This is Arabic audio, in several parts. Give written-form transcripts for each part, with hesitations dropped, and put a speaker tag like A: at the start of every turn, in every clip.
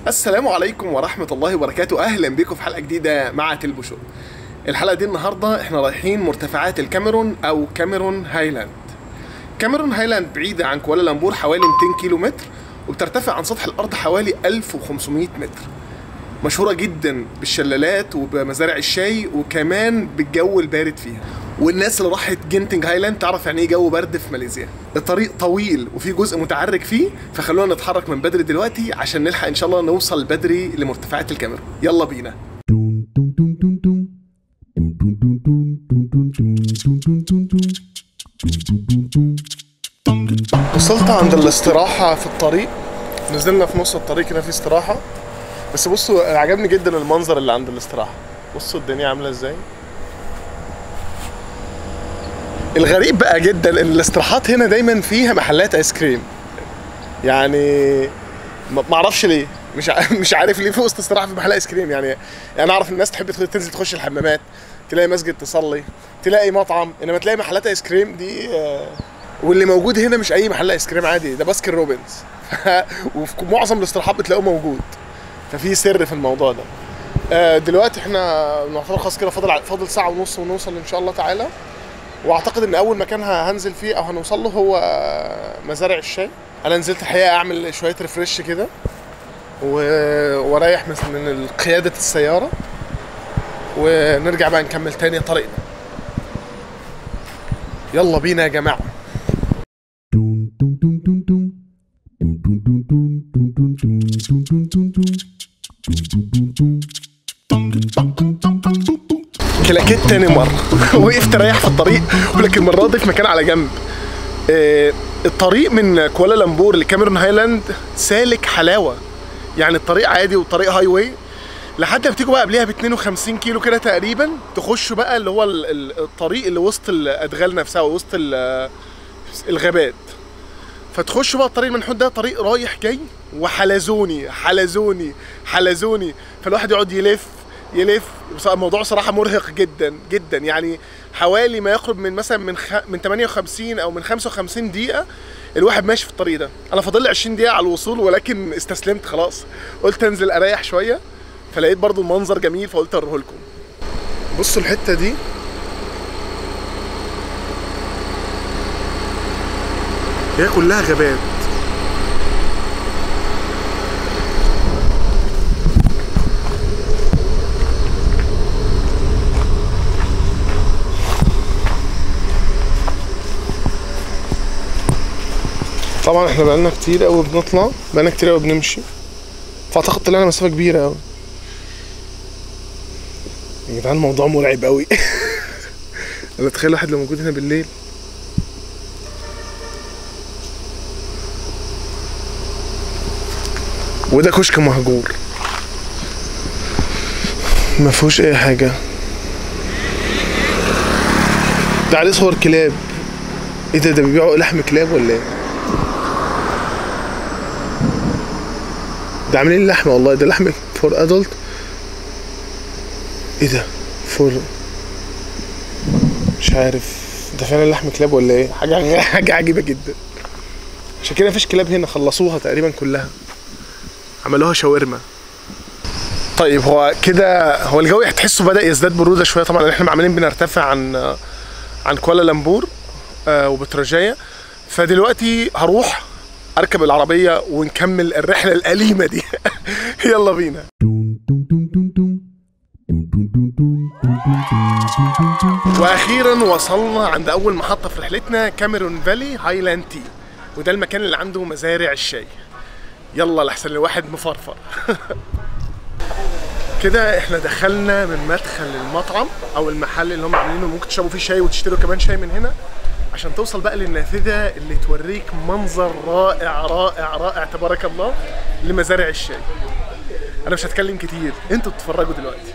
A: السلام عليكم ورحمة الله وبركاته. أهلا بكم في حلقة جديدة مع تلبو شو. الحلقة دي النهاردة احنا رايحين مرتفعات الكاميرون أو كاميرون هايلاند. كاميرون هايلاند بعيدة عن كوالالمبور حوالي 200 كيلو متر، وبترتفع عن سطح الأرض حوالي 1500 متر. مشهورة جدا بالشلالات وبمزارع الشاي وكمان بالجو البارد فيها. والناس اللي راحت جنتنج هايلاند تعرف يعني ايه جو برد في ماليزيا. الطريق طويل وفي جزء متعرج فيه، فخلونا نتحرك من بدري دلوقتي عشان نلحق ان شاء الله نوصل بدري لمرتفعات الكاميرون. يلا بينا. وصلت عند الاستراحة في الطريق، نزلنا في نص الطريق كده في استراحة. بس بصوا عجبني جدا المنظر اللي عند الاستراحة. بصوا الدنيا عاملة ازاي. الغريب بقى جدا ان الاستراحات هنا دايما فيها محلات ايس كريم. يعني ما اعرفش ليه، مش عارف ليه في وسط استراحة في محل ايس كريم. يعني انا اعرف الناس تحب تنزل تخش الحمامات، تلاقي مسجد تصلي، تلاقي مطعم، انما تلاقي محلات ايس كريم دي. واللي موجود هنا مش اي محل ايس كريم عادي، ده باسكن روبنز. وفي معظم الاستراحات بتلاقوه موجود، ففي سر في الموضوع ده. دلوقتي احنا نعتبر خلاص كده فاضل ساعة ونص ونوصل ان شاء الله تعالى. واعتقد ان اول مكان هنزل فيه او هنوصل له هو مزارع الشاي. انا نزلت الحقيقة اعمل شوية ريفرش كده واريح من قيادة السيارة، ونرجع بقى نكمل تاني طريقنا. يلا بينا يا جماعة. كلاكيت تاني مرة. وقفت اريح في الطريق، ولكن المرة دي في مكان على جنب. الطريق من كوالالمبور لكاميرون هايلاند سالك حلاوة، يعني الطريق عادي والطريق هاي واي لحد ما بتيجوا بقى قبلها ب 52 كيلو كده تقريبا تخشوا بقى اللي هو الطريق اللي وسط الادغال نفسها ووسط الغابات. فتخشوا بقى الطريق المنحوت ده طريق رايح جاي وحلزوني حلزوني حلزوني، فالواحد يقعد يلف. الموضوع صراحة مرهق جدا جدا، يعني حوالي ما يقرب من مثلا من 58 او من 55 دقيقة الواحد ماشي في الطريق ده. انا فاضل لي 20 دقيقة على الوصول، ولكن استسلمت خلاص، قلت انزل اريح شوية. فلقيت برضو المنظر جميل فقلت اوريه لكم. بصوا الحتة دي، هي كلها غابات. طبعا احنا بقالنا كتير قوي بنطلع، بقالنا كتير قوي بنمشي، فاعتقد طلعنا مسافة كبيرة قوي. يا جدعان الموضوع مرعب قوي. انا اتخيل واحد لو موجود هنا بالليل. وده كشك مهجور ما فيهوش اي حاجة. ده عليه صور كلاب. ايه ده بيبيعوا لحم كلاب ولا ايه؟ ده عاملين لحمة والله، ده لحم فور ادلت. ايه ده فور، مش عارف ده فعلا لحم كلاب ولا ايه. حاجة عجيبة جدا. عشان كده مفيش كلاب هنا، خلصوها تقريبا كلها، عملوها شاورما. طيب هو كده هو الجو تحسه بدأ يزداد برودة شوية. طبعا احنا عمالين بنرتفع عن كوالالمبور وبتراجايا. فدلوقتي هروح اركب العربية ونكمل الرحلة الأليمة دي. يلا بينا. واخيرا وصلنا عند اول محطة في رحلتنا، كاميرون فالي هايلاند تي، وده المكان اللي عنده مزارع الشاي. يلا لحسن الواحد مفرفر. كده احنا دخلنا من مدخل المطعم او المحل اللي هم عاملينه ممكن تشربوا فيه شاي وتشتروا كمان شاي من هنا، عشان توصل بقى للنافذة اللي توريك منظر رائع رائع رائع تبارك الله لمزارع الشاي. انا مش هتكلم كتير، انتوا تتفرجوا دلوقتي.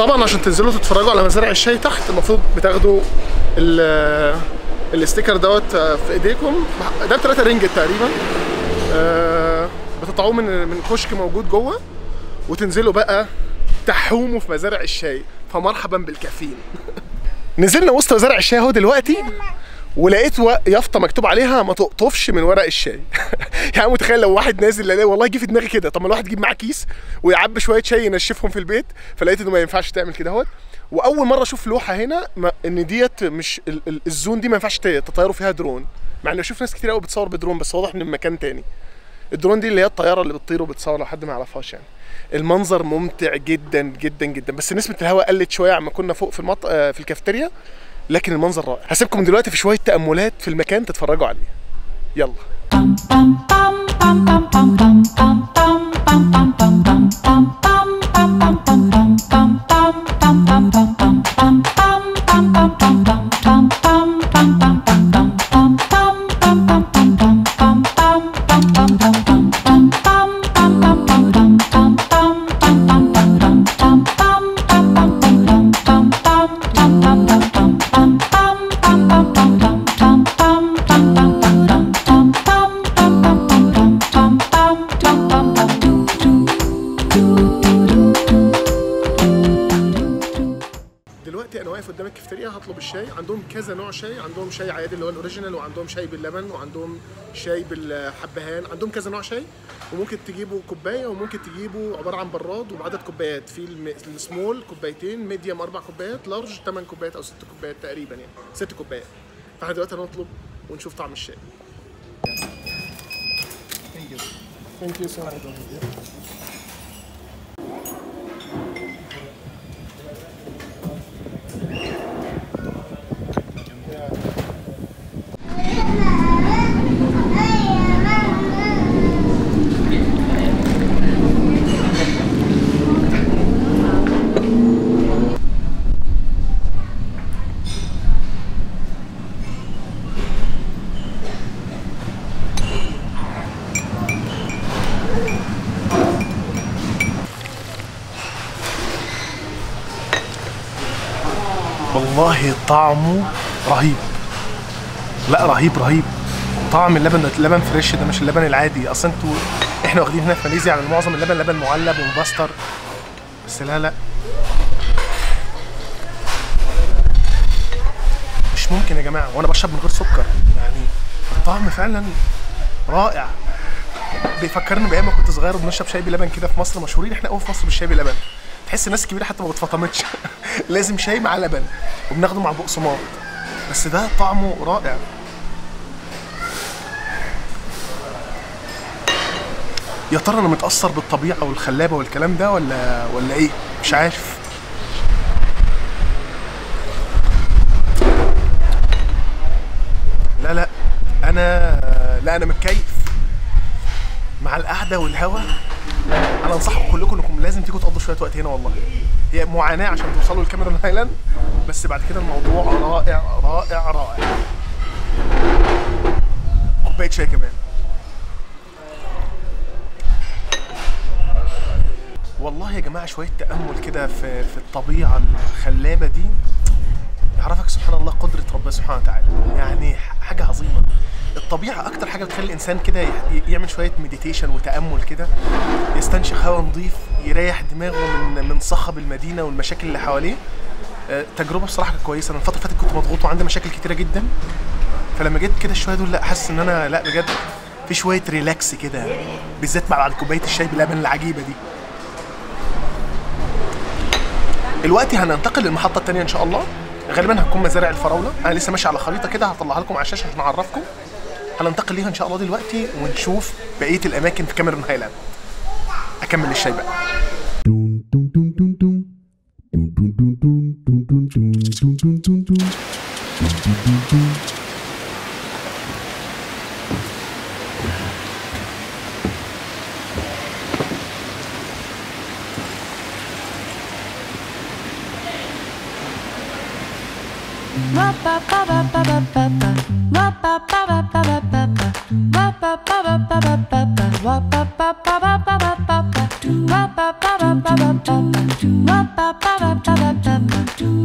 A: طبعا عشان تنزلوا تتفرجوا على مزارع الشاي تحت المفروض بتاخدوا الاستيكر دوت في ايديكم، ده ب3 رينجت تقريبا. بتطلعوه من كشك موجود جوه وتنزلوا بقى تحوموا في مزارع الشاي، فمرحبا بالكافيين. نزلنا وسط مزارع الشاي اهو دلوقتي، ولقيت يافطه مكتوب عليها ما تقطفش من ورق الشاي. يعني متخيل لو واحد نازل، والله جه في دماغي كده، طب ما الواحد يجيب معاه كيس ويعبي شويه شاي ينشفهم في البيت، فلقيت انه ما ينفعش تعمل كده اهوت. واول مره اشوف لوحه هنا ان ديت مش الزون دي ما ينفعش تطيروا فيها درون، مع اني بشوف ناس كتير قوي بتصور بدرون، بس واضح ان مكان تاني. الدرون دي اللي هي الطياره اللي بتطير وبتصور، لو حد ما يعرفهاش يعني. المنظر ممتع جدا جدا جدا، بس نسبه الهواء قلت شويه عما كنا فوق في الكافتيريا، لكن المنظر رائع. هسيبكم دلوقتي في شويه تاملات في المكان تتفرجوا عليه. يلا. قدام الكافتيريا هطلب الشاي. عندهم كذا نوع شاي، عندهم شاي عادي اللي هو الاوريجينال، وعندهم شاي باللبن، وعندهم شاي بالحبهان، عندهم كذا نوع شاي. وممكن تجيبوا كوبايه، وممكن تجيبوا عباره عن براد وبعدد كوبايات، في السمول كوبايتين، ميديوم 4 كوبايات، لارج 8 كوبايات او 6 كوبايات تقريبا، يعني 6 كوبايات. فاحنا دلوقتي هنطلب ونشوف طعم الشاي. Thank you so much. والله طعمه رهيب، لا رهيب رهيب. طعم اللبن فريش، ده مش اللبن العادي. اصلا احنا واخدين هنا في ماليزيا على معظم اللبن لبن معلب ومبستر، بس لا مش ممكن يا جماعه، وانا بشرب من غير سكر. يعني الطعم فعلا رائع، بيفكرني بايام ما كنت صغير وبنشرب شاي بلبن كده في مصر. مشهورين احنا قوي في مصر بالشاي بلبن، تحس الناس الكبيره حتى ما بتفطمتش. لازم شاي مع لبن، وبناخده مع بقسماط، بس ده طعمه رائع. يا ترى انا متاثر بالطبيعه والخلابه والكلام ده ولا ايه؟ مش عارف. لا انا متكيف مع القعده والهوا. انا انصحكم كلكم انكم لازم تيجوا تقضوا شويه وقت هنا. والله هي معاناه عشان توصلوا لكاميرون هايلاند، بس بعد كده الموضوع رائع رائع رائع. كوبايه شاي كمان. والله يا جماعه شويه تامل كده في الطبيعه الخلابه دي يعرفك سبحان الله قدره ربنا سبحانه وتعالى. يعني حاجه عظيمه. الطبيعه اكتر حاجه بتخلي الانسان كده يعمل شويه مديتيشن وتامل كده، يستنشق هواء نظيف، يريح دماغه من صخب المدينه والمشاكل اللي حواليه. تجربه بصراحه كويسه. انا الفتره اللي فاتت كنت مضغوط وعندي مشاكل كتيره جدا، فلما جيت كده شويه دول لا حاسس ان انا لا بجد في شويه ريلاكس كده، بالذات بعد كوبايه الشاي بلبن العجيبه دي. دلوقتي هننتقل للمحطه الثانيه ان شاء الله، غالبا هتكون مزارع الفراوله. انا لسه ماشي على خريطه كده هطلعها لكم على الشاشه عشان اعرفكم. هننتقل ليها ان شاء الله دلوقتي ونشوف بقيه الاماكن في كاميرون هايلاند. اكمل الشاي بقى.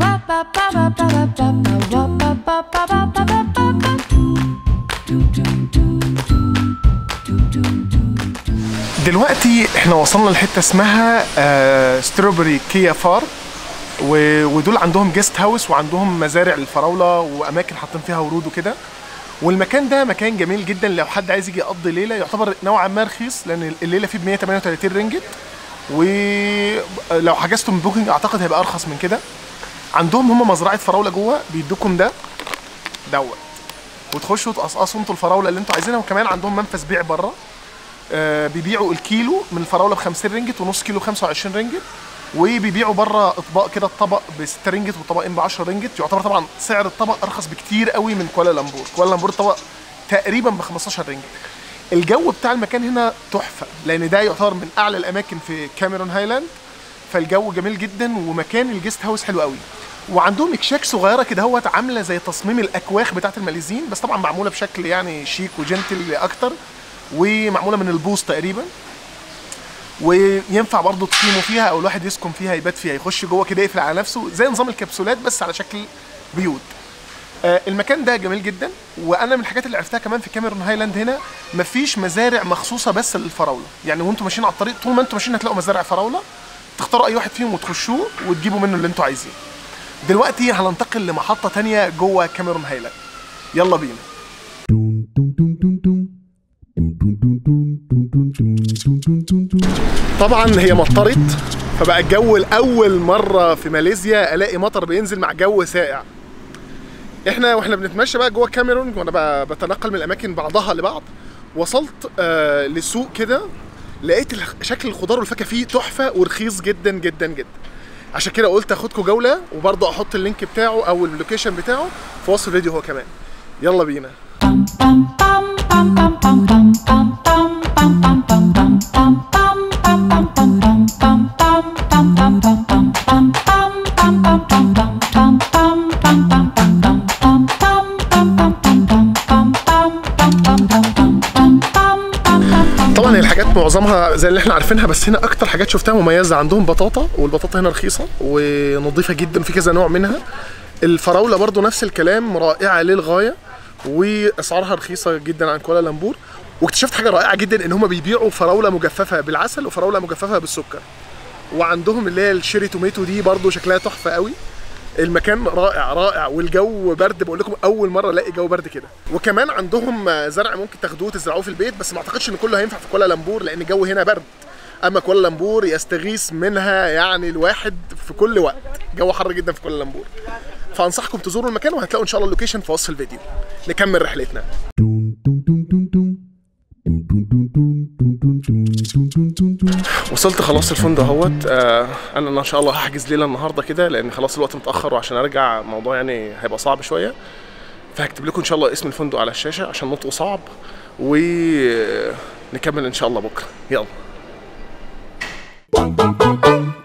A: دلوقتي احنا وصلنا لحته اسمها ستروبري كيا فار، ودول عندهم جيست هاوس وعندهم مزارع للفراوله واماكن حاطين فيها ورود وكده. والمكان ده مكان جميل جدا لو حد عايز يجي يقضي ليله، يعتبر نوعا ما رخيص لان الليله فيه ب 138 رينجت، ولو حجزتوا من بوكينج اعتقد هيبقى ارخص من كده. عندهم هم مزرعه فراوله جوه، بيدوكم دوت وتخشوا تقصقصوا انتوا الفراوله اللي انتوا عايزينها. وكمان عندهم منفذ بيع بره، بيبيعوا الكيلو من الفراوله ب 50 رينجت ونص كيلو ب 25 رينجت، وبيبيعوا بره اطباق كده، الطبق ب 6 رينجت وطبقين ب 10 رينجت. يعتبر طبعا سعر الطبق ارخص بكتير قوي من كوالالمبور. كوالالمبور الطبق تقريبا ب 15 رينجت. الجو بتاع المكان هنا تحفه لان ده يعتبر من اعلى الاماكن في كاميرون هايلاند، فالجو جميل جدا ومكان الجيست هاوس حلو قوي. وعندهم اكشاك صغيره كده اهوت عامله زي تصميم الاكواخ بتاعت الماليزيين، بس طبعا معموله بشكل يعني شيك وجنتل اكتر، ومعموله من البوص تقريبا، وينفع برضه تقيموا فيها او الواحد يسكن فيها يبات فيها، يخش جوه كده يقفل على نفسه زي نظام الكبسولات بس على شكل بيوت. المكان ده جميل جدا. وانا من الحاجات اللي عرفتها كمان في كاميرون هايلاند هنا مفيش مزارع مخصوصه بس للفراوله، يعني وانتم ماشيين على الطريق طول ما انتم ماشيين هتلاقوا مزارع فراوله، تختاروا اي واحد فيهم وتخشوه وتجيبوا منه اللي انتم عايزينه. دلوقتي هننتقل لمحطه ثانيه جوه كاميرون هايلاند، يلا بينا. طبعا هي مطرت، فبقى الجو لاول مره في ماليزيا الاقي مطر بينزل مع جو ساقع. واحنا بنتمشى بقى جوه كاميرون، وانا بتنقل من الاماكن بعضها لبعض، وصلت لسوق كده، لقيت شكل الخضار والفاكهه فيه تحفه ورخيص جدا جدا جدا. عشان كده قلت اخدكم جوله، وبرضه احط اللينك بتاعه او اللوكيشن بتاعه في وصف الفيديو هو كمان. يلا بينا. طبعا الحاجات معظمها زي اللي احنا عارفينها، بس هنا اكتر حاجات شفتها مميزه. عندهم بطاطا، والبطاطا هنا رخيصه ونظيفه جدا، في كذا نوع منها. الفراوله برضو نفس الكلام، رائعه للغايه واسعارها رخيصه جدا عن كوالالمبور. واكتشفت حاجه رائعه جدا، ان هم بيبيعوا فراوله مجففه بالعسل وفراوله مجففه بالسكر، وعندهم اللي هي الشيري توميتو دي برضو شكلها تحفه قوي. المكان رائع رائع، والجو برد، بقول لكم اول مره الاقي جو برد كده. وكمان عندهم زرع ممكن تاخدوه تزرعوه في البيت، بس ما اعتقدش ان كله هينفع في كوالالمبور لان الجو هنا برد. اما كوالالمبور يستغيث منها يعني الواحد في كل وقت، جو حر جدا في كوالالمبور. فانصحكم تزوروا المكان، وهتلاقوا ان شاء الله اللوكيشن في وصف الفيديو. نكمل رحلتنا. وصلت خلاص الفندق اهوت. انا ان شاء الله هحجز ليله النهارده كده، لان خلاص الوقت متاخر، وعشان ارجع الموضوع يعني هيبقى صعب شويه. فهكتب لكم ان شاء الله اسم الفندق على الشاشه عشان نطقه صعب، ونكمل ان شاء الله بكره. يلا.